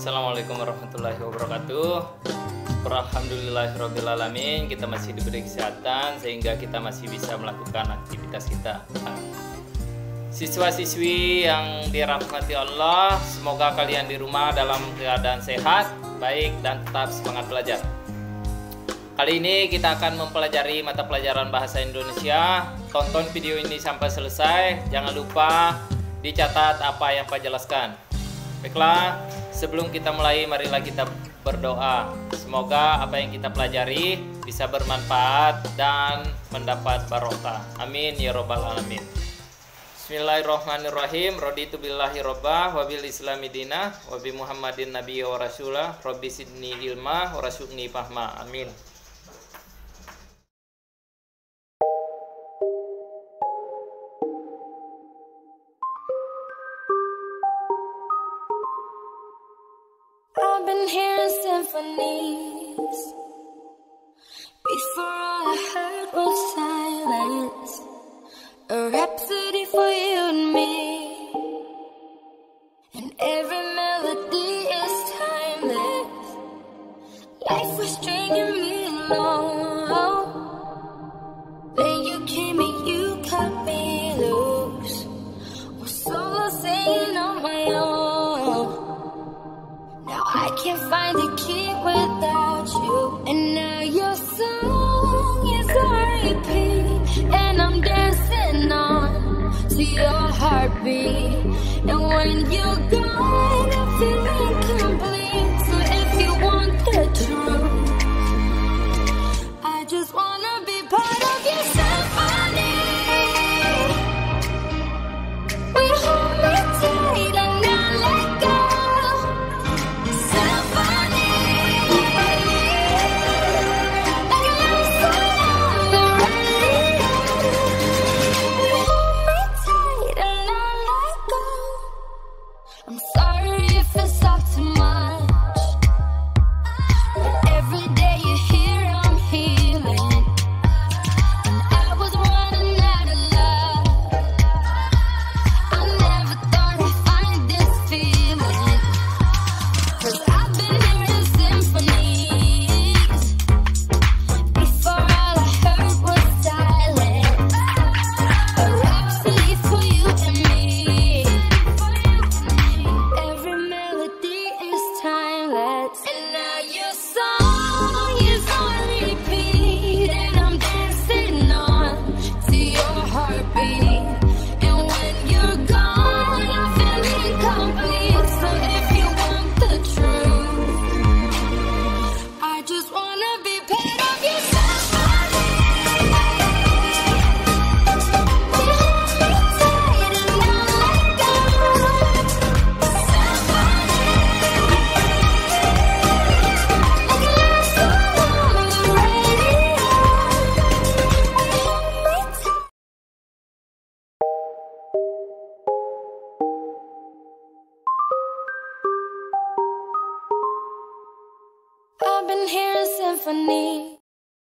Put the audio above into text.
Assalamualaikum warahmatullahi wabarakatuh. Alhamdulillahirrabbilalamin. Kita masih diberi kesehatan sehingga kita masih bisa melakukan aktivitas kita. Siswa-siswi yang dirahmati Allah, semoga kalian di rumah dalam keadaan sehat, baik, dan tetap semangat belajar. Kali ini kita akan mempelajari mata pelajaran bahasa Indonesia. Tonton video ini sampai selesai. Jangan lupa dicatat apa yang Pak jelaskan. Baiklah, sebelum kita mulai, marilah kita berdoa. Semoga apa yang kita pelajari bisa bermanfaat dan mendapat barokah. Amin ya robbal alamin. Bismillahirrahmanirrahim. Raditu billahi robbah wa bil islami dinah wa bi Muhammadin nabiyya wa rasulah. Rabbi sidni ilma wa rasyukni fahma. Amin. I've been hearing symphonies. Before all I heard was silence. A rhapsody for you and me. And every melody is timeless. Life was stringing me along. Then you came and you cut me loose. Was solo singing on my own. I can't find the key without you. And now your song is on repeat. And I'm dancing on to your heartbeat. And when you're gone, I feel incomplete. So if you want the truth, I just wanna be part of your symphony. We hold me tight and not let go. I'm sorry if it's all too much, but every day you're here I'm healing. And I was running out of love. I never thought I'd find this feeling. 'Cause I've been hearing symphonies. Before all I heard was silence. A rhapsody for you and me. Every melody is timeless. And now your song is on repeat. And I'm dancing on to your heartbeat. And when you're gone, I feel incomplete. So if you want the truth, I just wanna be part of your symphony. You hold me tight and not let go. I've been hearing symphonies.